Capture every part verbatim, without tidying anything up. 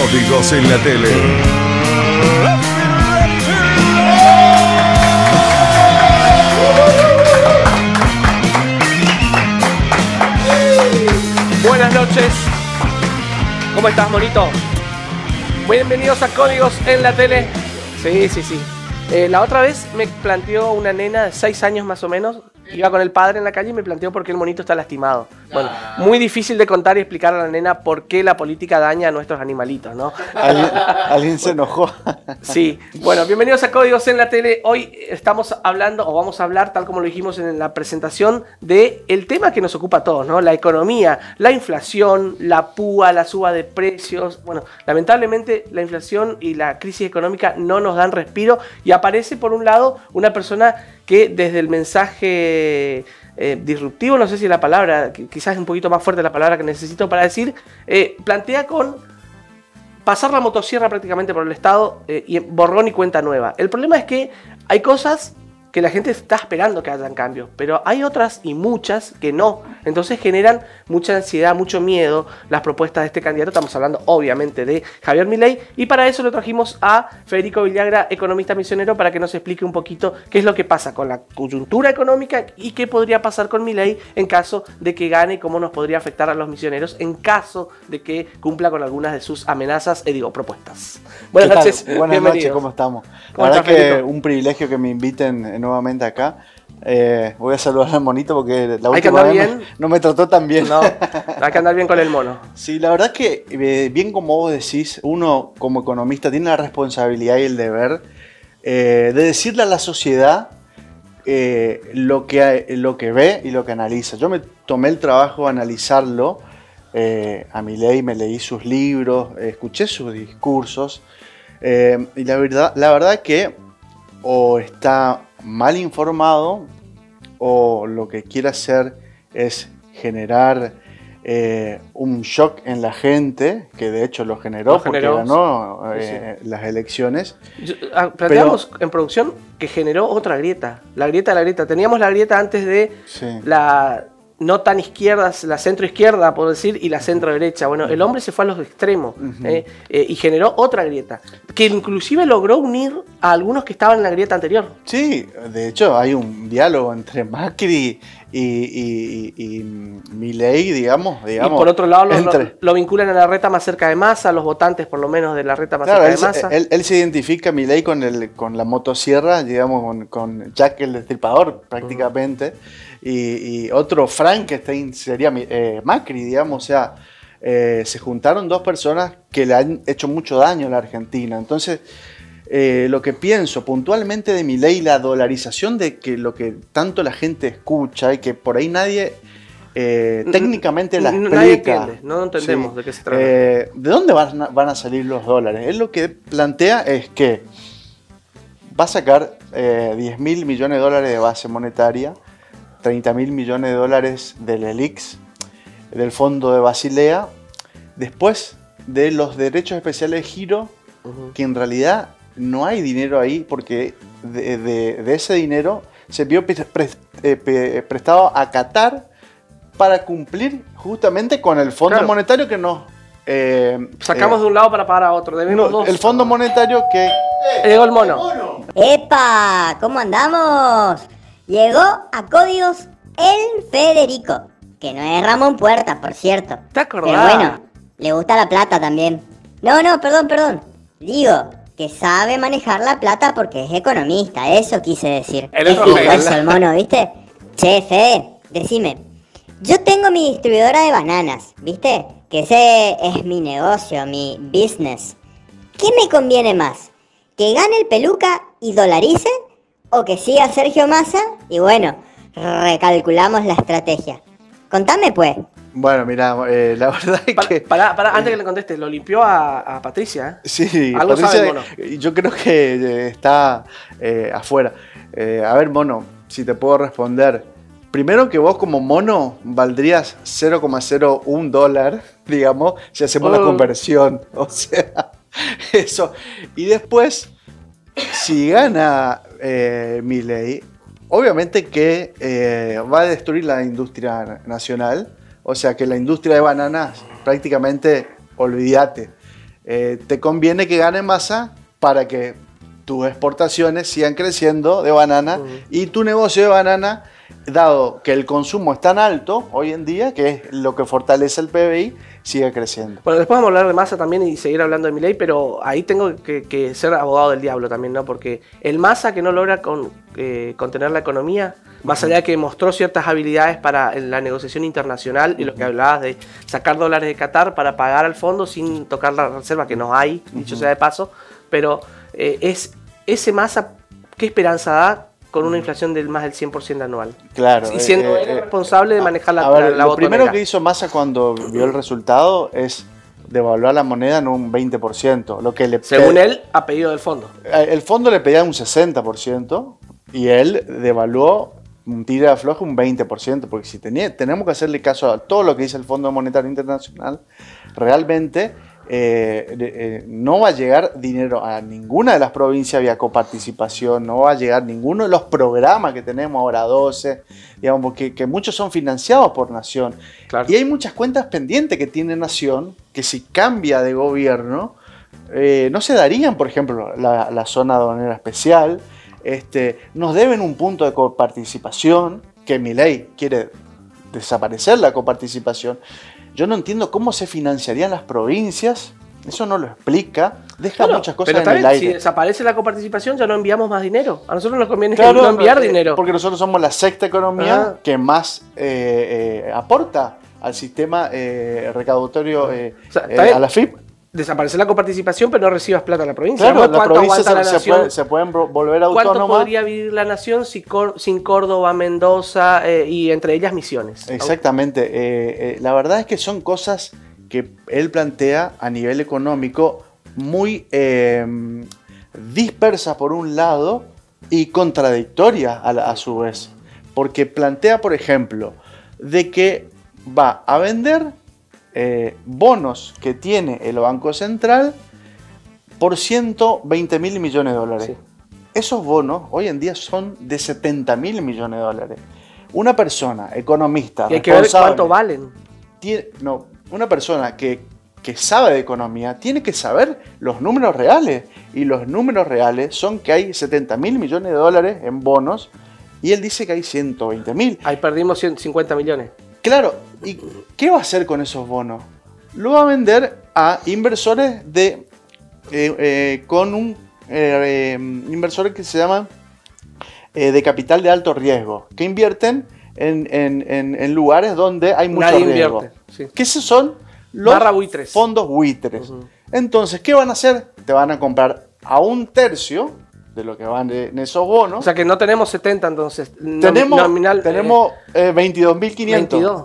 Códigos en la tele. Buenas noches. ¿Cómo estás, monito? Bienvenidos a Códigos en la tele. Sí, sí, sí. Eh, la otra vez me planteó una nena de seis años más o menos. Iba con el padre en la calle y me planteó por qué el monito está lastimado. Bueno, muy difícil de contar y explicar a la nena por qué la política daña a nuestros animalitos, ¿no? ¿Alguien, alguien se enojó? Sí. Bueno, bienvenidos a Códigos en la tele. Hoy estamos hablando, o vamos a hablar, tal como lo dijimos en la presentación, de el tema que nos ocupa a todos, ¿no? La economía, la inflación, la púa, la suba de precios. Bueno, lamentablemente la inflación y la crisis económica no nos dan respiro y aparece, por un lado, una persona que desde el mensaje eh, disruptivo, no sé si es la palabra, quizás es un poquito más fuerte la palabra que necesito para decir, eh, plantea con pasar la motosierra prácticamente por el Estado eh, y borrón y cuenta nueva. El problema es que hay cosas que la gente está esperando que hayan cambios, pero hay otras y muchas que no. Entonces generan mucha ansiedad, mucho miedo las propuestas de este candidato. Estamos hablando obviamente de Javier Milei, y para eso lo trajimos a Federico Villagra, economista misionero, para que nos explique un poquito qué es lo que pasa con la coyuntura económica y qué podría pasar con Milei en caso de que gane, cómo nos podría afectar a los misioneros en caso de que cumpla con algunas de sus amenazas, eh, digo, propuestas. Buenas noches. Buenas noches, ¿cómo estamos? ¿Cómo la estás, verdad que Federico? un privilegio que me inviten nuevamente acá. Eh, voy a saludar al monito porque la Hay que última andar vez bien. me- no me trató tan bien. No, hay que andar bien con el mono. Sí, la verdad que, eh, bien como vos decís, uno como economista tiene la responsabilidad y el deber eh, de decirle a la sociedad eh, lo, que, lo que ve y lo que analiza. Yo me tomé el trabajo de analizarlo eh, a Milei, me leí sus libros, eh, escuché sus discursos eh, y la verdad, la verdad que o está mal informado o lo que quiere hacer es generar eh, un shock en la gente, que de hecho lo generó, Lo porque generó, ganó sí, eh, las elecciones. Yo- ah, Planteamos en producción que generó otra grieta. La grieta de la grieta. Teníamos la grieta antes de Sí. la no tan izquierda, la centro izquierda, por decir, y la centro derecha. Bueno, el hombre se fue a los extremos Ujú. eh, eh, y generó otra grieta, que inclusive logró unir a algunos que estaban en la grieta anterior. Sí, de hecho hay un diálogo entre Macri y, y, y- y Milei, digamos, digamos. y por otro lado lo, entre- lo- lo vinculan a la reta más cerca de Massa, a los votantes por lo menos de la reta más Claro, él, cerca de se- Massa. él- él se identifica, Milei, con, el, con la motosierra, digamos, con, con Jack el Destripador, prácticamente. y, y otro Frankenstein sería eh, Macri, digamos. O sea, eh, se juntaron dos personas que le han hecho mucho daño a la Argentina. Entonces, eh, lo que pienso puntualmente de Milei, la dolarización de que lo que tanto la gente escucha y que por ahí nadie eh, técnicamente la N- explica. nadie entiende, no entendemos de qué se trata. Eh, ¿De dónde van a, van a salir los dólares? Él lo que plantea es que va a sacar eh, diez mil millones de dólares de base monetaria, treinta mil millones de dólares del E L I X, del Fondo de Basilea, después de los derechos especiales de giro, Ujú. que en realidad no hay dinero ahí, porque de, de- de ese dinero se vio pre- pre- eh, pe- prestado a Qatar para cumplir justamente con el Fondo Claro. Monetario que nos... eh, Sacamos eh, de un lado para pagar a otro. Debemos no, dos. el Fondo Monetario que... Llegó el mono. ¡Epa! ¿Cómo andamos? Llegó a Códigos el Federico, que no es Ramón Puerta, por cierto. ¿Te acordás? Pero bueno, le gusta la plata también. No, no, perdón, perdón. Digo, que sabe manejar la plata porque es economista, eso quise decir. El Qué otro fijo Fede. eso, el mono, ¿viste? Che, Fede, decime. Yo tengo mi distribuidora de bananas, ¿viste? Que ese es mi negocio, mi business. ¿Qué me conviene más? ¿Que gane el Peluca y dolarice? ¿O que siga Sergio Massa? Y bueno, recalculamos la estrategia. Contame pues. Bueno, mira, eh, la verdad es Para, que... para, para, antes que le conteste, lo limpió a, a Patricia. ¿eh? Sí, Algo Patricia, sabe el mono. yo creo que eh, está eh, afuera. Eh, a ver, mono, si te puedo responder. Primero que vos como mono valdrías cero coma cero uno dólar, digamos, si hacemos la Oh. conversión. O sea, eso. Y después, si gana eh, Milei, obviamente que eh, va a destruir la industria nacional. O sea que la industria de bananas prácticamente olvídate. eh, te conviene que gane masa para que tus exportaciones sigan creciendo de banana uh-huh. y tu negocio de banana, dado que el consumo es tan alto hoy en día, que es lo que fortalece el P B I, sigue creciendo. Bueno, después vamos a hablar de Massa también y seguir hablando de Milei, pero ahí tengo que, que ser abogado del diablo también, ¿no? Porque el Massa que no logra con, eh, contener la economía, más allá de que mostró ciertas habilidades para la negociación internacional y lo que hablabas de sacar dólares de Qatar para pagar al fondo sin tocar la reserva, que no hay, dicho sea de paso, pero eh, es ese Massa, ¿qué esperanza da con una inflación del más del cien por ciento anual? Claro. Y siendo eh, él eh, responsable de manejar la, a ver, la, la lo botonera. primero que hizo Massa cuando vio el resultado es devaluar la moneda en un veinte por ciento. Lo que le Según él, a pedido del fondo. El fondo le pedía un sesenta por ciento y él devaluó un tira de afloje un veinte por ciento, porque si tenía, tenemos que hacerle caso a todo lo que dice el Fondo Monetario Internacional, realmente eh, eh, no va a llegar dinero a ninguna de las provincias vía coparticipación, no va a llegar ninguno de los programas que tenemos ahora, doce, digamos, porque que muchos son financiados por Nación. Claro. Y hay muchas cuentas pendientes que tiene Nación, que si cambia de gobierno, eh, no se darían, por ejemplo, la, la zona aduanera especial. Este, nos deben un punto de coparticipación, que Milei quiere desaparecer la coparticipación. Yo no entiendo cómo se financiarían las provincias, eso no lo explica, deja bueno, muchas cosas pero en el aire. Si desaparece la coparticipación ya no enviamos más dinero, a nosotros nos conviene claro, no enviar eh, dinero. Porque nosotros somos la sexta economía ah. que más eh, eh, aporta al sistema eh, recaudatorio, eh, o sea, eh, a la F I P. Desaparecer la coparticipación, pero no recibas plata en la provincia. Claro, ¿no? la provincia se, la se, puede, se pueden volver autónomas. ¿Cuánto podría vivir la nación sin, Cor sin Córdoba, Mendoza eh, y entre ellas Misiones? Exactamente. Eh, eh, la verdad es que son cosas que él plantea a nivel económico muy eh, dispersas por un lado y contradictorias a, la, a su vez. Porque plantea, por ejemplo, de que va a vender Eh, bonos que tiene el Banco Central por ciento veinte mil millones de dólares. Sí. Esos bonos hoy en día son de setenta mil millones de dólares. Una persona, economista, y hay que ver cuánto valen. Tiene, no, una persona que, que sabe de economía tiene que saber los números reales. Y los números reales son que hay setenta mil millones de dólares en bonos y él dice que hay ciento veinte mil. Ahí perdimos ciento cincuenta millones. Claro, ¿y qué va a hacer con esos bonos? Lo va a vender a inversores de eh, eh, con un eh, eh, inversores que se llaman eh, de capital de alto riesgo, que invierten en, en, en, en lugares donde hay mucho Nadie riesgo. Invierte, sí. Que esos son los buitres. fondos buitres. Uh-huh. Entonces, ¿qué van a hacer? Te van a comprar a un tercio de lo que van en esos bonos. O sea que no tenemos setenta entonces. Tenemos, nominal, tenemos eh, veintidós mil quinientos. veintidós.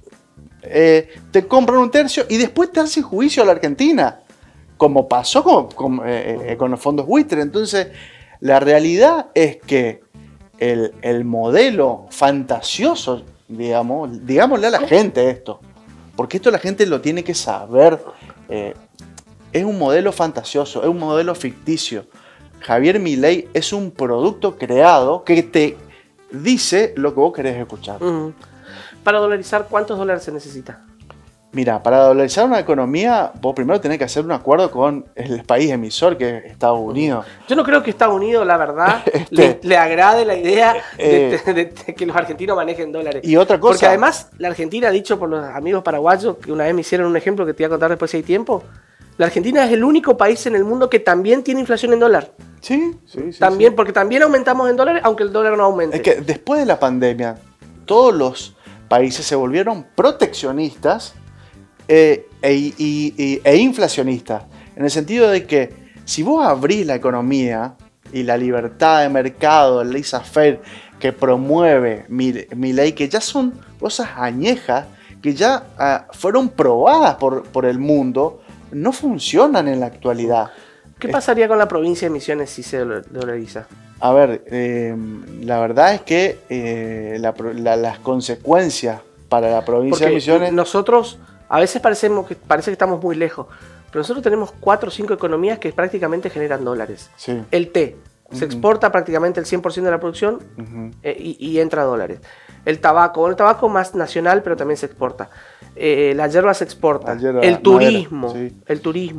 Eh, te compran un tercio y después te hacen juicio a la Argentina, como pasó con, con, eh, eh, con los fondos buitre. Entonces, la realidad es que el, el modelo fantasioso, digamos, digámosle a la gente esto, porque esto la gente lo tiene que saber, eh, es un modelo fantasioso, es un modelo ficticio. Javier Milei es un producto creado que te dice lo que vos querés escuchar. Uh-huh. Para dolarizar, ¿cuántos dólares se necesita? Mira, para dolarizar una economía, vos primero tenés que hacer un acuerdo con el país emisor, que es Estados Unidos. Yo no creo que Estados Unidos, la verdad, este, le, le agrade la idea eh, de, de, de que los argentinos manejen dólares. Y otra cosa. Porque además, la Argentina, dicho por los amigos paraguayos, que una vez me hicieron un ejemplo que te voy a contar después si hay tiempo, la Argentina es el único país en el mundo que también tiene inflación en dólar. Sí, sí, sí. También, sí. Porque también aumentamos en dólares, aunque el dólar no aumente. Es que después de la pandemia, todos los países se volvieron proteccionistas eh, e, y, y, e inflacionistas. En el sentido de que si vos abrís la economía y la libertad de mercado, el laissez-faire que promueve Milei, que ya son cosas añejas, que ya uh, fueron probadas por, por el mundo, no funcionan en la actualidad. ¿Qué pasaría con la provincia de Misiones si se dolariza? A ver, eh, la verdad es que eh, la, la, las consecuencias para la provincia Porque de Misiones... nosotros a veces parecemos que, parece que estamos muy lejos, pero nosotros tenemos cuatro o cinco economías que prácticamente generan dólares. Sí. El té se Uh-huh. exporta prácticamente el cien por ciento de la producción Uh-huh. eh, y, y entra dólares. El tabaco, bueno, el tabaco más nacional, pero también se exporta. Eh, la hierba se exporta. La hierba, el turismo, madera, sí. el turismo.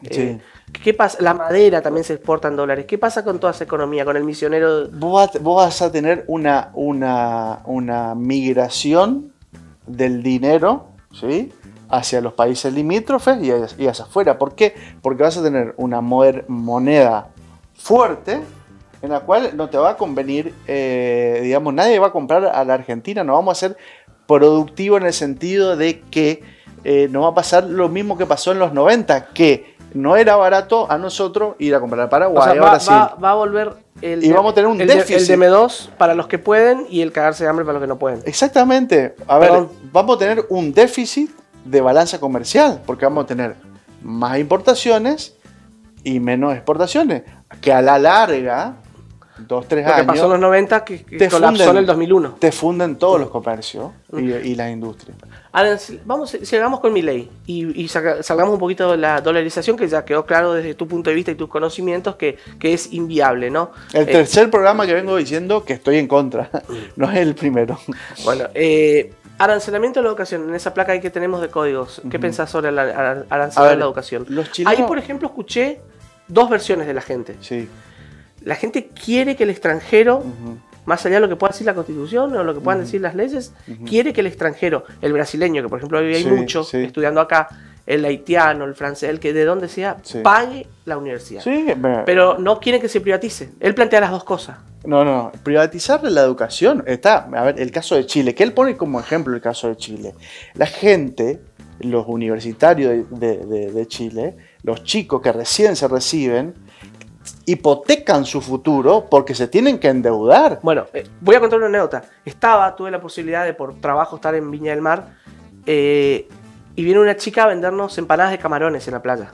Sí. Eh, ¿Qué pasa? La madera también se exporta en dólares. ¿Qué pasa con toda esa economía, con el misionero? Vos vas, vos vas a tener una, una, una migración del dinero, ¿sí?, hacia los países limítrofes y hacia, y hacia afuera. ¿Por qué? Porque vas a tener una moneda fuerte en la cual no te va a convenir, eh, digamos, nadie va a comprar a la Argentina, no vamos a ser productivos en el sentido de que eh, no va a pasar lo mismo que pasó en los noventa, que no era barato a nosotros ir a comprar a Paraguay, O sea, a va, Brasil. va, va a volver el, Y vamos a tener un el, déficit. el D M dos para los que pueden y el cagarse de hambre para los que no pueden. Exactamente. A ver, Perdón. vamos a tener un déficit de balanza comercial, porque vamos a tener más importaciones y menos exportaciones, que a la larga, dos, tres Lo que años, pasó en los noventa, que, que te colapsó funden- en el dos mil uno. te funden todos los comercios y, y las industrias. Ahora, si- vamos, sigamos con mi ley y, y saca- salgamos un poquito de la dolarización, que ya quedó claro desde tu punto de vista y tus conocimientos que, que es inviable, ¿no? El Eh, tercer programa que vengo diciendo que estoy en contra, no es el primero. Bueno, eh, arancelamiento de la educación, en esa placa ahí que tenemos de códigos, ¿qué Ujú. pensás sobre el ar- ar- A arancelar ver, la educación? los chilenos- Ahí, por ejemplo, escuché dos versiones de la gente. Sí. La gente quiere que el extranjero, Ujú. más allá de lo que pueda decir la Constitución o lo que puedan Ujú. decir las leyes, Ujú. quiere que el extranjero, el brasileño, que por ejemplo hoy hay Sí, mucho sí. estudiando acá, el haitiano, el francés, el que de donde sea, Sí. pague la universidad. Sí, me- Pero no quiere que se privatice. Él plantea las dos cosas. No, no, privatizar la educación está, a ver, el caso de Chile, que él pone como ejemplo el caso de Chile. La gente, los universitarios de, de- de- de Chile, los chicos que recién se reciben, hipotecan su futuro porque se tienen que endeudar. Bueno, eh, voy a contar una anécdota. Estaba, tuve la posibilidad de por trabajo estar en Viña del Mar eh, y viene una chica a vendernos empanadas de camarones en la playa.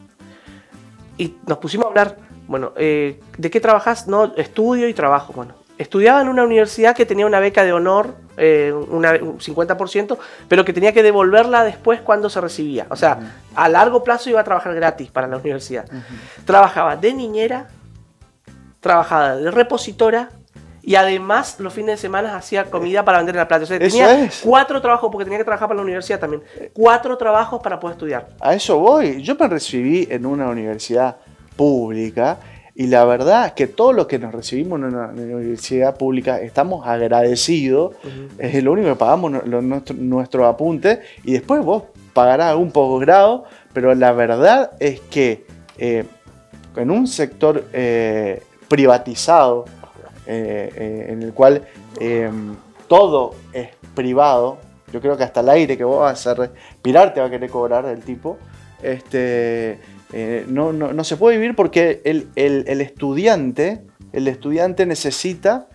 Y nos pusimos a hablar, bueno, eh, ¿de qué trabajas? No, estudio y trabajo. Bueno, estudiaba en una universidad que tenía una beca de honor, eh, una, un cincuenta por ciento, pero que tenía que devolverla después cuando se recibía. O sea, a largo plazo iba a trabajar gratis para la universidad. Trabajaba de niñera, trabajaba de repositora y además los fines de semana hacía comida para vender en la playa. O sea, Eso tenía es. cuatro trabajos, porque tenía que trabajar para la universidad también. Cuatro trabajos para poder estudiar. A eso voy. Yo me recibí en una universidad pública y la verdad es que todos los que nos recibimos en una universidad pública estamos agradecidos. Ujú. Es lo único que pagamos, no- lo- nuestro, nuestro apunte, y después vos pagarás algún posgrado, pero la verdad es que eh, en un sector eh, privatizado, eh, eh, en el cual eh, todo es privado, yo creo que hasta el aire que vos vas a respirar te va a querer cobrar el tipo, este, eh, no, no, no se puede vivir porque el, el- el estudiante, el estudiante necesita,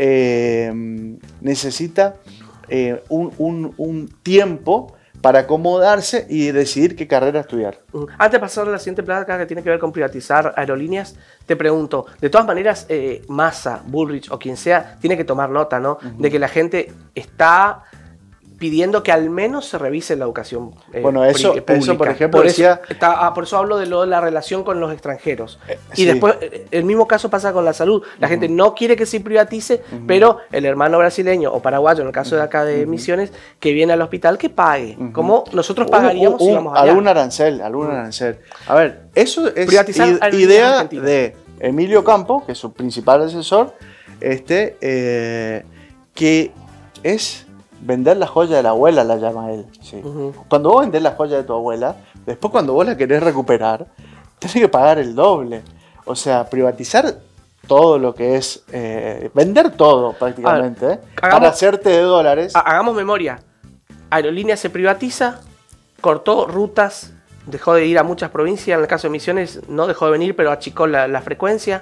eh, necesita eh, un, un- un tiempo para acomodarse y decidir qué carrera estudiar. Mm. Antes de pasar a la siguiente placa que tiene que ver con privatizar aerolíneas, te pregunto, de todas maneras, eh, Massa, Bullrich o quien sea, tiene que tomar nota, ¿no? Ujú. De que la gente está pidiendo que al menos se revise la educación eh, Bueno, eso- pri- pública. eso, por ejemplo, por eso, decía- está- ah, por eso hablo de lo de la relación con los extranjeros. y sí. después, eh, el mismo caso pasa con la salud. La Ujú. gente no quiere que se privatice, Ujú. pero el hermano brasileño o paraguayo, en el caso de acá de Misiones, que viene al hospital, que pague. Ujú. Como nosotros Un- pagaríamos un- si un- vamos allá. algún arancel, algún arancel. A ver, eso es Privatizar i- aerolíneas idea argentinas. de Emilio Campo, que es su principal asesor, este, eh, que es vender la joya de la abuela, la llama él. Sí. Ujú. Cuando vos vendés la joya de tu abuela, después cuando vos la querés recuperar, tenés que pagar el doble. O sea, privatizar todo lo que es, eh, vender todo prácticamente, ¿eh? hagamos- para hacerte de dólares. Ha- Hagamos memoria. Aerolínea se privatiza, cortó rutas, dejó de ir a muchas provincias. En el caso de Misiones no dejó de venir, pero achicó la, la frecuencia.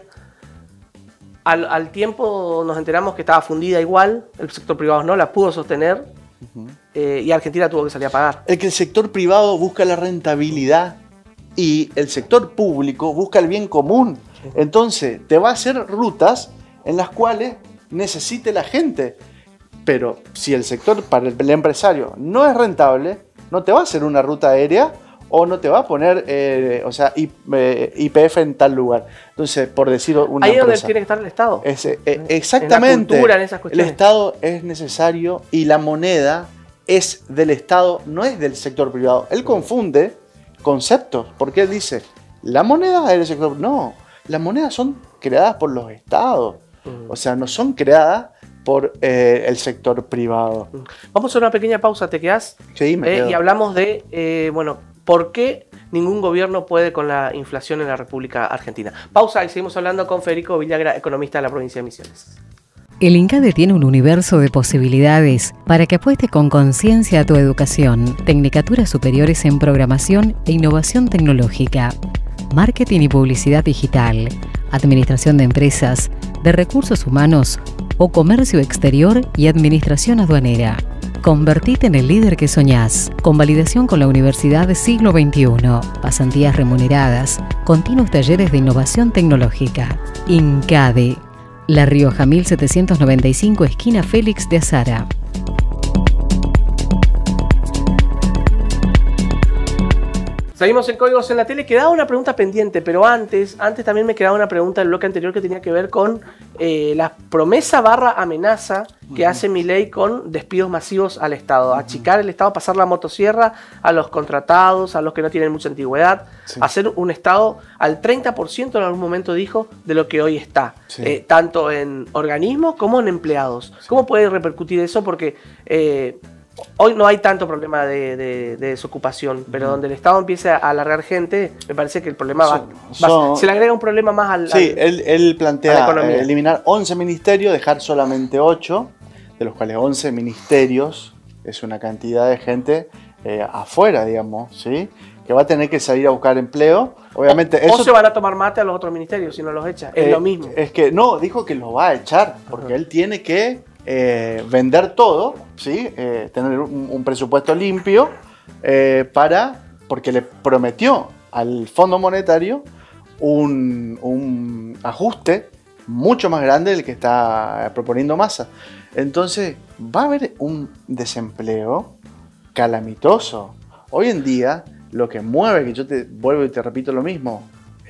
Al, al tiempo nos enteramos que estaba fundida igual, el sector privado no la pudo sostener eh, y Argentina tuvo que salir a pagar. El que el sector privado busca la rentabilidad y el sector público busca el bien común. Entonces, te va a hacer rutas en las cuales necesite la gente. Pero si el sector para el empresario no es rentable, no te va a hacer una ruta aérea o no te va a poner, eh, o sea, I- eh, Y P F en tal lugar. Entonces, por decir una Ahí es donde empresa. tiene que estar el Estado. Es, eh, En la exactamente. cultura, en esas el cuestiones. Estado es necesario y la moneda es del Estado, no es del sector privado. Él confunde conceptos, porque él dice, La moneda es del sector... No, las monedas son creadas por los estados. Mm. O sea, no son creadas por eh, el sector privado. Vamos a una pequeña pausa, ¿te quedás? Sí, me eh, quedo. Y hablamos de, eh, bueno, ¿por qué ningún gobierno puede con la inflación en la República Argentina? Pausa y seguimos hablando con Federico Villagra, economista de la provincia de Misiones. El INCADE tiene un universo de posibilidades para que apuestes con conciencia a tu educación. Tecnicaturas superiores en programación e innovación tecnológica, marketing y publicidad digital, administración de empresas, de recursos humanos o comercio exterior y administración aduanera. Convertite en el líder que soñás, con validación con la Universidad Siglo veintiuno, pasantías remuneradas, continuos talleres de innovación tecnológica. INCADE, La Rioja mil setecientos noventa y cinco, esquina Félix de Azara. Seguimos en Códigos en la Tele. Quedaba una pregunta pendiente, pero antes, antes también me quedaba una pregunta del bloque anterior que tenía que ver con eh, la promesa barra amenaza que uh-huh. hace Milei con despidos masivos al Estado. Uh-huh. Achicar el Estado, pasar la motosierra a los contratados, a los que no tienen mucha antigüedad. Sí. Hacer un Estado al treinta por ciento en algún momento dijo de lo que hoy está. Sí. Eh, tanto en organismos como en empleados. Sí. ¿Cómo puede repercutir eso? Porque... Eh, hoy no hay tanto problema de, de, de desocupación, pero donde el Estado empiece a alargar gente, me parece que el problema va, son, va se le agrega un problema más al Sí, al, él, él plantea eh, eliminar once ministerios, dejar solamente ocho, de los cuales once ministerios es una cantidad de gente eh, afuera, digamos, ¿sí? Que va a tener que salir a buscar empleo. Obviamente, o, eso, o se van a tomar mate a los otros ministerios si no los echa, es eh, lo mismo. Es que no, dijo que los va a echar, porque uh-huh. él tiene que Eh, vender todo, ¿sí? eh, tener un, un presupuesto limpio eh, para, porque le prometió al Fondo Monetario un, un ajuste mucho más grande del que está proponiendo Massa. Entonces va a haber un desempleo calamitoso. Hoy en día lo que mueve, que yo te vuelvo y te repito lo mismo,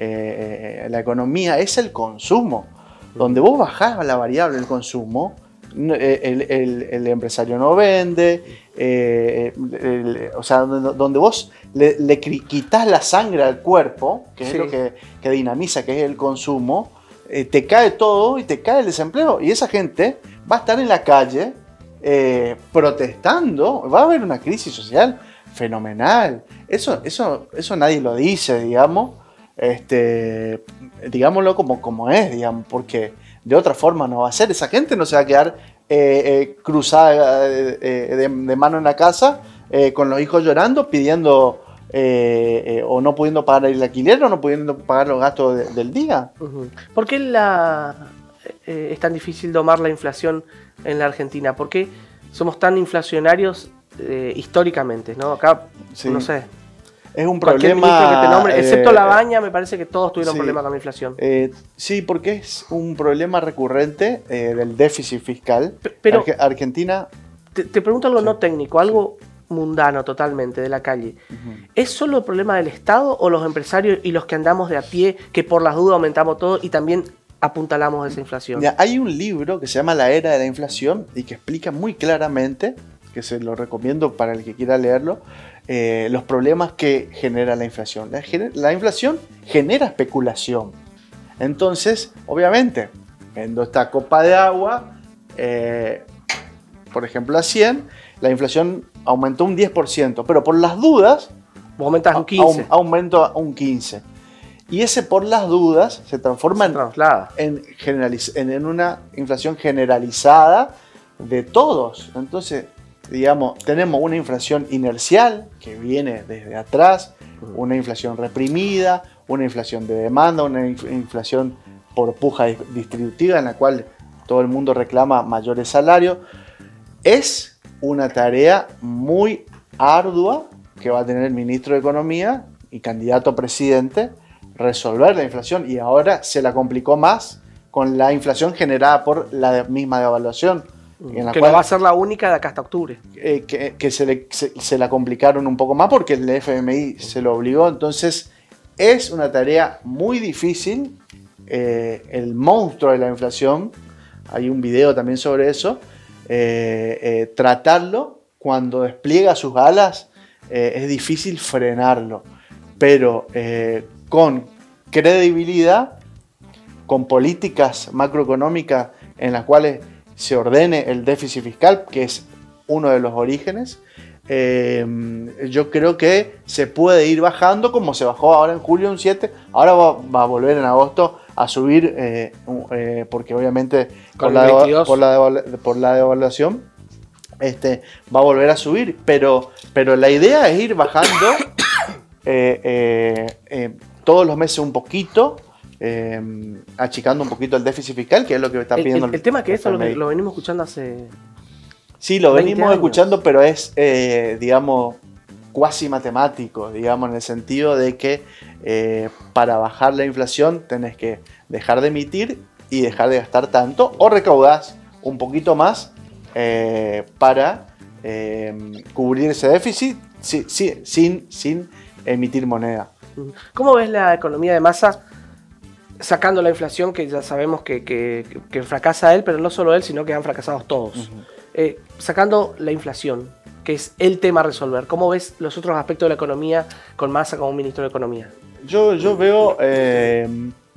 eh, eh, la economía es el consumo. Donde vos bajás la variable del consumo, El, el, el empresario no vende, eh, el, o sea, donde, donde vos le, le quitas la sangre al cuerpo, que sí. es lo que, que dinamiza, que es el consumo, eh, te cae todo y te cae el desempleo. Y esa gente va a estar en la calle eh, protestando, va a haber una crisis social fenomenal. Eso, eso, eso nadie lo dice, digamos, este, digámoslo como, como es, digamos, porque de otra forma no va a ser. Esa gente no se va a quedar eh, eh, cruzada eh, de, de mano en la casa eh, con los hijos llorando, pidiendo eh, eh, o no pudiendo pagar el alquiler o no pudiendo pagar los gastos de, del día. Uh-huh. ¿Por qué la, eh, es tan difícil domar la inflación en la Argentina? ¿Por qué somos tan inflacionarios eh, históricamente, ¿no? Acá, sí. no sé... Es un problema... Que te nombre, eh, excepto Labaña, me parece que todos tuvieron sí, problemas con la inflación. Eh, sí, porque es un problema recurrente eh, del déficit fiscal. Pero Arge Argentina... Te, te pregunto algo sí, no técnico, algo sí. mundano totalmente, de la calle. Uh-huh. ¿Es solo el problema del Estado o los empresarios y los que andamos de a pie, que por las dudas aumentamos todo y también apuntalamos esa inflación? Ya, hay un libro que se llama La Era de la Inflación y que explica muy claramente, que se lo recomiendo para el que quiera leerlo, Eh, los problemas que genera la inflación. La, la inflación genera especulación. Entonces, obviamente, vendo esta copa de agua, eh, por ejemplo, a cien, la inflación aumentó un diez por ciento, pero por las dudas, vos aumentas un quince por ciento. Aumento a un quince por ciento. Y ese por las dudas se transforma se traslada. en, en, en una inflación generalizada de todos. Entonces, digamos, tenemos una inflación inercial que viene desde atrás, una inflación reprimida, una inflación de demanda, una inflación por puja distributiva en la cual todo el mundo reclama mayores salarios. Es una tarea muy ardua que va a tener el ministro de Economía y candidato a presidente resolver la inflación, y ahora se la complicó más con la inflación generada por la misma devaluación. En la que cual, no va a ser la única de acá hasta octubre. Eh, que que se, le, se, se la complicaron un poco más porque el F M I se lo obligó. Entonces es una tarea muy difícil. Eh, el monstruo de la inflación, hay un video también sobre eso. Eh, eh, tratarlo cuando despliega sus alas eh, es difícil frenarlo. Pero eh, con credibilidad, con políticas macroeconómicas en las cuales se ordene el déficit fiscal, que es uno de los orígenes. Eh, yo creo que se puede ir bajando, como se bajó ahora en julio un siete, ahora va, va a volver en agosto a subir, eh, eh, porque obviamente por la, por, la por la devaluación este, va a volver a subir, pero, pero la idea es ir bajando eh, eh, eh, todos los meses un poquito, eh, achicando un poquito el déficit fiscal, que es lo que está pidiendo el, el, el tema que esto lo, lo venimos escuchando hace... Sí, lo venimos escuchando, pero es, eh, digamos, cuasi matemático, digamos, en el sentido de que eh, para bajar la inflación tenés que dejar de emitir y dejar de gastar tanto, o recaudás un poquito más eh, para eh, cubrir ese déficit sí, sí, sin, sin emitir moneda. ¿Cómo ves la economía de masa sacando la inflación, que ya sabemos que, que, que fracasa él, pero no solo él, sino que han fracasado todos? Uh-huh. Eh, sacando la inflación, que es el tema a resolver, ¿cómo ves los otros aspectos de la economía con Massa como ministro de Economía? Yo, yo veo eh,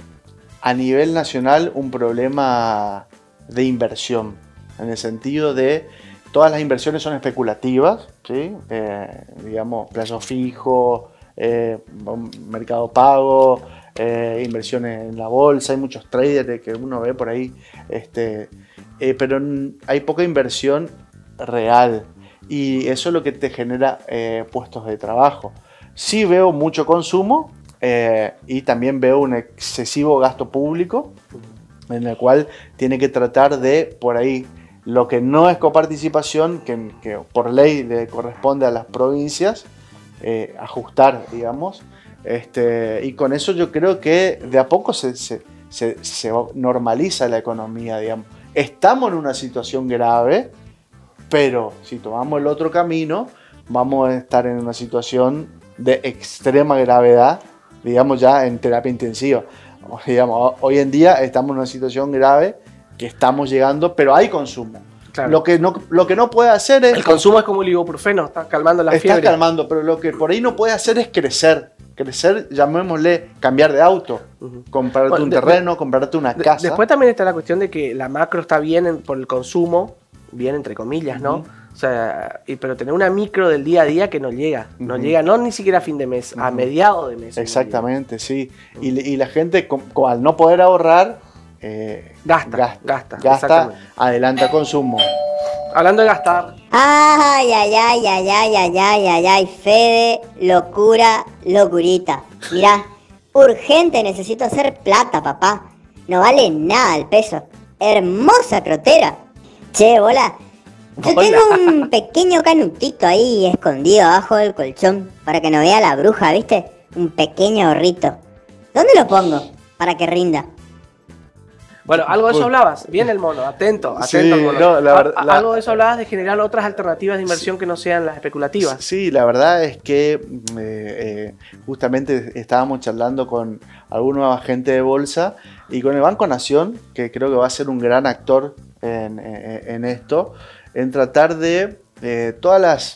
a nivel nacional un problema de inversión, en el sentido de todas las inversiones son especulativas, ¿sí? eh, digamos, plazo fijo, eh, mercado pago, eh, inversiones en la bolsa, hay muchos traders que uno ve por ahí, este, eh, pero hay poca inversión real y eso es lo que te genera eh, puestos de trabajo. Sí veo mucho consumo eh, y también veo un excesivo gasto público en el cual tiene que tratar de, por ahí, lo que no es coparticipación, que, que por ley le corresponde a las provincias, eh, ajustar, digamos. Este, y con eso yo creo que de a poco se, se, se, se normaliza la economía, digamos. Estamos en una situación grave, pero si tomamos el otro camino, vamos a estar en una situación de extrema gravedad, digamos ya en terapia intensiva. Digamos, hoy en día estamos en una situación grave que estamos llegando, pero hay consumo. Claro. Lo que no, lo que no puede hacer es... El consumo es como el ibuprofeno, está calmando la fiebre. Está calmando, pero lo que por ahí no puede hacer es crecer. Crecer, llamémosle cambiar de auto, uh-huh. comprarte bueno, un de, terreno, de, comprarte una de, casa. Después también está la cuestión de que la macro está bien en, por el consumo, bien entre comillas, ¿no? Uh-huh. O sea, y, pero tener una micro del día a día que no llega, uh-huh. no llega, no ni siquiera a fin de mes, uh-huh. a mediados de mes. Exactamente, sí. Uh-huh. Y, y la gente, con, con, al no poder ahorrar, eh, gasta, gasta, gasta, gasta adelanta consumo. Hablando de gastar. Ay, ay, ay, ay, ay, ay, ay, ay, ay, Fede, locura, locurita. Mirá, urgente necesito hacer plata, papá. No vale nada el peso. Hermosa crotera. Che, bola, yo Hola. tengo un pequeño canutito ahí escondido abajo del colchón para que no vea la bruja, ¿viste? Un pequeño ahorrito. ¿Dónde lo pongo? Para que rinda. Bueno, algo de eso hablabas, bien el mono, atento, atento sí, al mono. No, la verdad, a, algo de eso hablabas de generar otras alternativas de inversión sí, que no sean las especulativas. Sí, la verdad es que eh, eh, justamente estábamos charlando con alguna agente de bolsa y con el Banco Nación, que creo que va a ser un gran actor en, en, en esto, en tratar de eh, todas las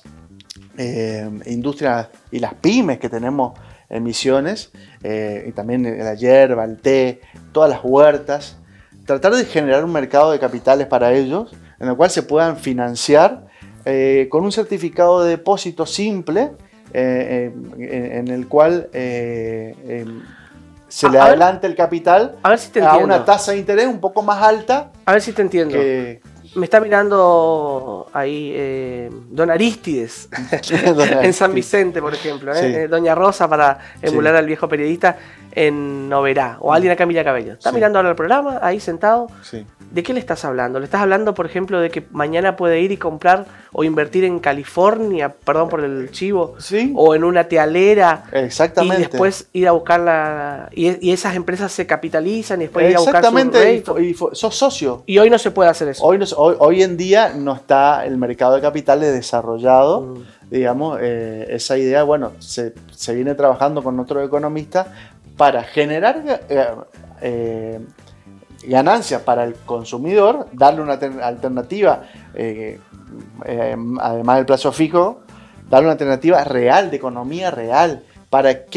eh, industrias y las pymes que tenemos en Misiones, eh, y también la hierba, el té, todas las huertas, tratar de generar un mercado de capitales para ellos, en el cual se puedan financiar eh, con un certificado de depósito simple, eh, eh, en el cual eh, eh, se a, le a adelante ver, el capital a, ver si te a una tasa de interés un poco más alta. A ver si te entiendo. Que, Me está mirando ahí eh, Don Arístides, en San Vicente, por ejemplo. ¿eh? Sí. Eh, Doña Rosa, para emular sí. al viejo periodista, en Noverá. O alguien acá en Villa Cabello. Está sí. mirando ahora el programa, ahí sentado. Sí. ¿De qué le estás hablando? ¿Le estás hablando, por ejemplo, de que mañana puede ir y comprar o invertir en California, perdón por el chivo, sí. o en una tealera? Exactamente. Y después ir a buscarla, y, y esas empresas se capitalizan y después ir a buscar su rédito. Y, y sos socio. Y hoy no se puede hacer eso. Hoy, no, hoy, hoy en día no está el mercado de capitales desarrollado. Mm. Digamos, eh, esa idea, bueno, se, se viene trabajando con otros economistas para generar eh, eh, ganancias para el consumidor, darle una alternativa, eh, eh, además del plazo fijo, darle una alternativa real, de economía real. ¿Para qué?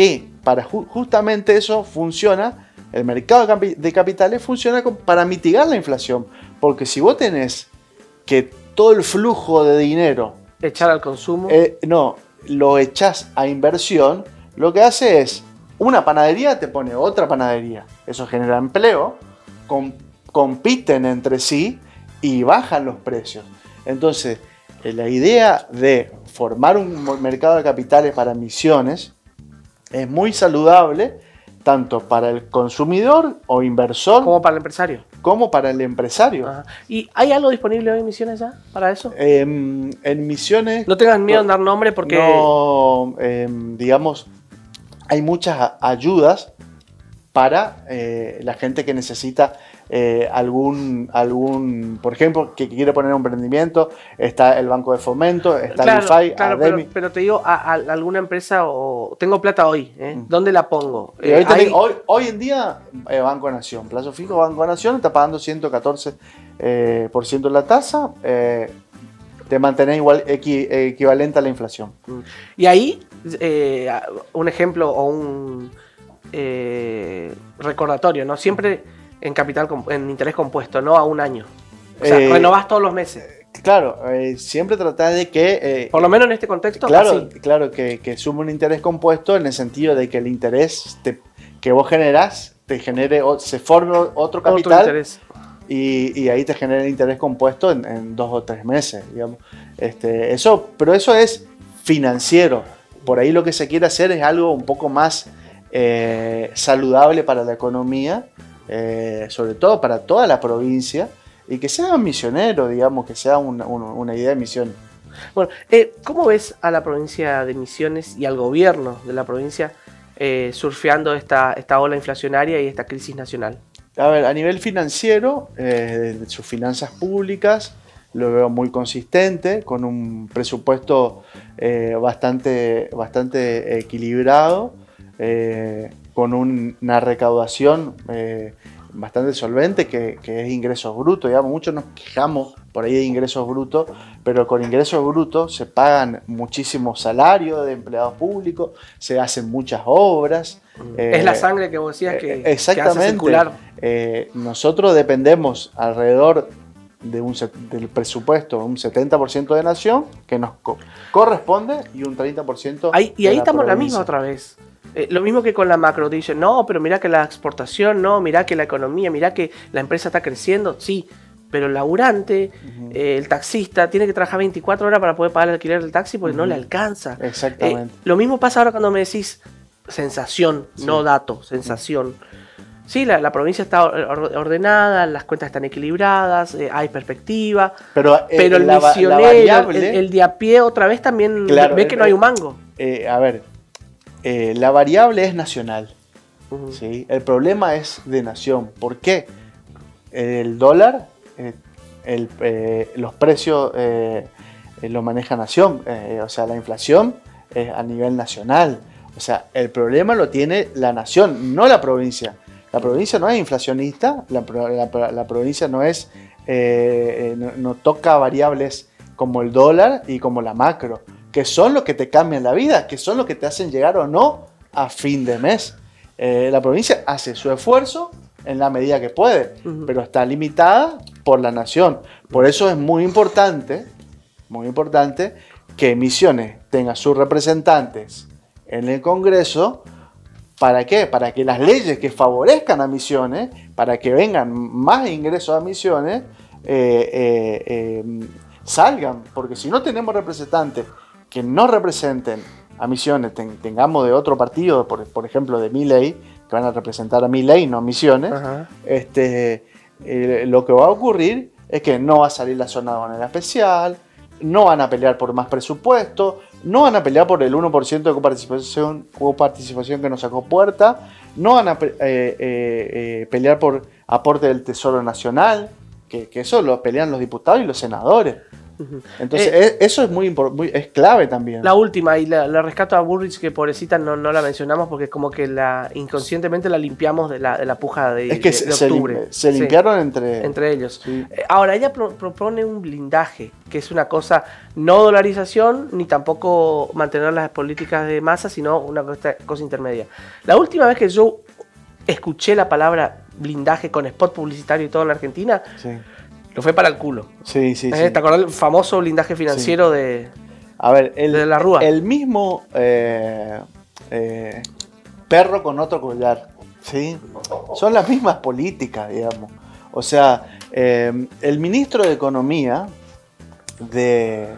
para ju justamente eso funciona, el mercado de, capi de capitales funciona con, para mitigar la inflación. Porque si vos tenés que todo el flujo de dinero... Echar al consumo. Eh, no, lo echás a inversión, lo que hace es, una panadería te pone otra panadería. Eso genera empleo, com compiten entre sí y bajan los precios. Entonces, eh, la idea de formar un mercado de capitales para emisiones es muy saludable, tanto para el consumidor o inversor como para el empresario. Como para el empresario. Ajá. ¿Y hay algo disponible hoy en Misiones ya para eso? Eh, en Misiones... No tengan miedo en dar nombre porque... No, eh, digamos, hay muchas ayudas para eh, la gente que necesita eh, algún, algún, por ejemplo, que quiere poner un emprendimiento. Está el Banco de Fomento, está claro, DeFi, claro, pero, pero te digo, a, a alguna empresa o tengo plata hoy, ¿eh? Mm. ¿Dónde la pongo? Eh, hoy, hay... hoy, hoy en día, eh, Banco Nación, plazo fijo, Banco Nación está pagando ciento catorce eh, por ciento la tasa. Eh, te mantenés igual equi, equivalente a la inflación. Y ahí, eh, un ejemplo o un eh, recordatorio, ¿no? Siempre en capital, en interés compuesto, no a un año. O sea, eh, renovás todos los meses. Claro, eh, siempre tratás de que... Eh, Por lo menos en este contexto, claro, así. Claro, que, que sume un interés compuesto en el sentido de que el interés te, que vos generás te genere, o, se forme otro capital. Otro interés. Y, y ahí te genera el interés compuesto en, en dos o tres meses, digamos. Este, eso, pero eso es financiero. Por ahí lo que se quiere hacer es algo un poco más eh, saludable para la economía, eh, sobre todo para toda la provincia, y que sea misionero, digamos, que sea una, una, una idea de misión. Bueno, eh, ¿cómo ves a la provincia de Misiones y al gobierno de la provincia eh, surfeando esta, esta ola inflacionaria y esta crisis nacional? A ver, a nivel financiero, eh, de sus finanzas públicas, lo veo muy consistente, con un presupuesto eh, bastante, bastante equilibrado, eh, con un, una recaudación eh, bastante solvente, que, que es ingresos brutos. Digamos, muchos nos quejamos por ahí de ingresos brutos, pero con ingresos brutos se pagan muchísimos salarios de empleados públicos, se hacen muchas obras. Es eh, la sangre que vos decías que, exactamente, que hace circular. Eh, nosotros dependemos alrededor de un, del presupuesto, un setenta por ciento de nación, que nos co corresponde, y un treinta por ciento ahí, Y ahí la estamos provincia. la misma otra vez. Eh, lo mismo que con la macro, dicen, no, pero mira que la exportación, no, mira que la economía, mira que la empresa está creciendo, sí, pero el laburante, uh-huh. eh, el taxista, tiene que trabajar veinticuatro horas para poder pagar el alquiler del taxi porque uh-huh. no le alcanza. Exactamente. Eh, lo mismo pasa ahora cuando me decís sensación, sí. no dato, sensación. Sí, la, la provincia está ordenada, las cuentas están equilibradas, eh, hay perspectiva, pero, eh, pero el la, misionero, la variable, el, el de a pie otra vez también claro, ve que eh, no hay un mango. Eh, a ver, eh, la variable es nacional, uh-huh. ¿sí? El problema es de nación. ¿Por qué? El dólar, eh, el, eh, los precios eh, los maneja nación, eh, o sea, la inflación es a nivel nacional. O sea, el problema lo tiene la nación, no la provincia. La provincia no es inflacionista, la, la, la provincia no es, eh, no, no toca variables como el dólar y como la macro, que son los que te cambian la vida, que son los que te hacen llegar o no a fin de mes. Eh, la provincia hace su esfuerzo en la medida que puede, uh-huh. pero está limitada por la nación. Por eso es muy importante, muy importante que Misiones tenga sus representantes en el Congreso. ¿Para qué? Para que las leyes que favorezcan a Misiones, para que vengan más ingresos a Misiones, eh, eh, eh, salgan. Porque si no tenemos representantes que no representen a Misiones, ten, tengamos de otro partido, por, por ejemplo de Milei, que van a representar a Milei, no a Misiones, uh-huh. este, eh, lo que va a ocurrir es que no va a salir la zona aduanera especial, no van a pelear por más presupuesto, no van a pelear por el uno por ciento de coparticipación, coparticipación que nos sacó Puerta, no van a eh, eh, eh, pelear por aporte del Tesoro Nacional, que, que eso lo pelean los diputados y los senadores. Entonces, Eh, eso es muy importante, es clave también. La última, y la, la rescato a Bullrich, que pobrecita no, no la mencionamos porque es como que la inconscientemente la limpiamos de la, de la puja de, es que de, se, de se octubre. lim- se Sí, limpiaron entre... entre ellos. Sí. Eh, Ahora, ella pro- propone un blindaje, que es una cosa, no dolarización, ni tampoco mantener las políticas de masa, sino una cosa, cosa intermedia. La última vez que yo escuché la palabra blindaje con spot publicitario y todo en la Argentina, Sí, lo fue para el culo. sí, sí. ¿Eh? sí. ¿Te acordás del famoso blindaje financiero de... A ver, el, de la Rúa? el mismo eh, eh, perro con otro collar, ¿sí? Son las mismas políticas, digamos. O sea, eh, el ministro de Economía de,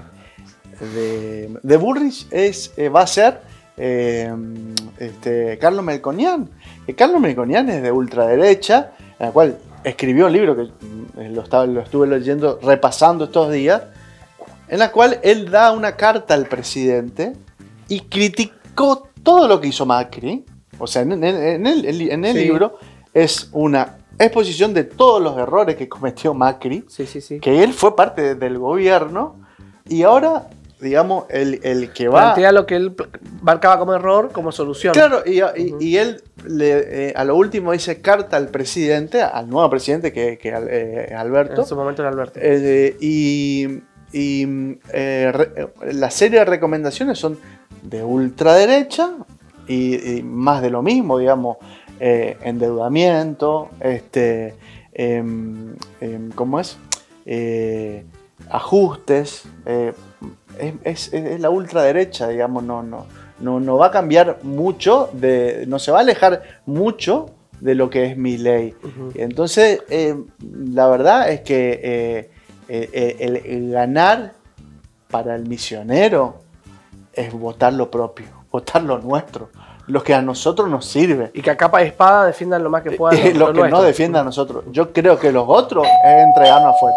de, de Bullrich es, eh, va a ser eh, este, Carlos Melconian. Eh, Carlos Melconian es de ultraderecha, en la cual escribió un libro que eh, lo, estaba, lo estuve leyendo, repasando estos días, en la cual él da una carta al presidente y criticó todo lo que hizo Macri. O sea, en, en- en el, en el Sí. libro es una exposición de todos los errores que cometió Macri, Sí, sí, sí. que él fue parte de- del gobierno, y ahora, digamos, el, el que va... Plantea lo que él pl- marcaba como error, como solución. Claro, y, y- Ujú. y él le, eh, a lo último dice carta al presidente, al nuevo presidente que, que eh, Alberto, En su momento era Alberto. eh, y, y, eh, re- la serie de recomendaciones son de ultraderecha y, y más de lo mismo, digamos, eh, endeudamiento, este, em, em, ¿cómo es? Eh, ajustes, eh, es, es- es la ultraderecha, digamos, no, no, no, no va a cambiar mucho, de, no se va a alejar mucho de lo que es Milei. Ujú. Entonces, eh, la verdad es que eh, eh, el, el ganar para el misionero es votar lo propio, votar lo nuestro, lo que a nosotros nos sirve. Y que a capa y espada defiendan lo más que puedan. Eh, lo que nuestro. no defienda a nosotros. Yo creo que los otros es entregarnos afuera.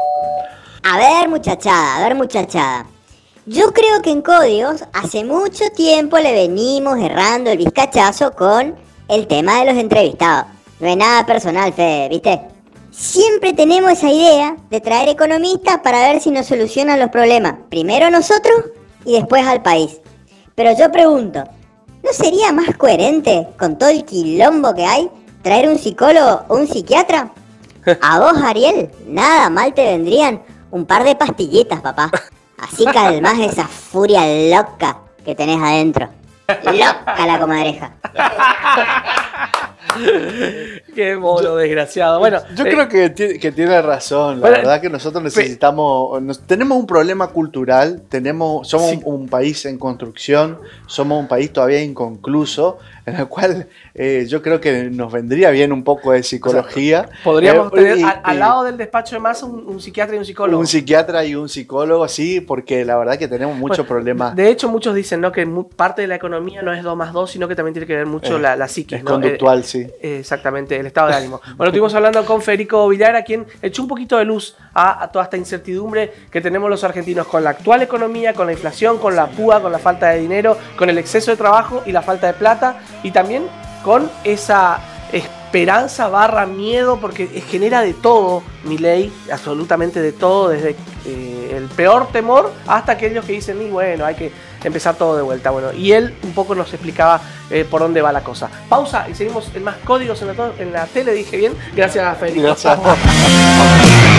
A ver, muchachada, a ver, muchachada. Yo creo que en Códigos hace mucho tiempo le venimos errando el vizcachazo con el tema de los entrevistados. No es nada personal, Fede, ¿viste? Siempre tenemos esa idea de traer economistas para ver si nos solucionan los problemas. Primero a nosotros y después al país. Pero yo pregunto, ¿no sería más coherente, con todo el quilombo que hay, traer un psicólogo o un psiquiatra? A vos, Ariel, nada mal te vendrían un par de pastillitas, papá. Así calmás esa furia loca que tenés adentro. Loca la comadreja. Qué mono desgraciado. Bueno, Yo eh, creo que, ti- que tiene razón. La bueno, verdad que nosotros necesitamos. nos- tenemos un problema cultural. Tenemos, somos Sí. un, un país en construcción. Somos un país todavía inconcluso. En el cual eh, yo creo que nos vendría bien un poco de psicología. podríamos Eh, tener y- al, al y lado del despacho de Massa un, un psiquiatra y un psicólogo. un psiquiatra y un psicólogo, sí, porque la verdad que tenemos muchos Bueno, problemas. De hecho, muchos dicen, ¿no?, que mu- parte de la economía no es dos más dos, sino que también tiene que ver mucho Eh, la, la psiquis, es ¿no? conductual, Eh, sí. eh, exactamente, el estado de ánimo. Bueno, estuvimos hablando con Federico Villara, quien echó un poquito de luz a, a toda esta incertidumbre que tenemos los argentinos con la actual economía, con la inflación, con la púa, con la falta de dinero, con el exceso de trabajo y la falta de plata, y también con esa esperanza barra miedo, porque genera de todo, Milei, absolutamente de todo, desde eh, el peor temor hasta aquellos que dicen, y bueno, hay que empezar todo de vuelta. Bueno, y él un poco nos explicaba eh, por dónde va la cosa. Pausa y seguimos en más Códigos en la, to- en la tele, dije bien. Gracias, Federico. Gracias.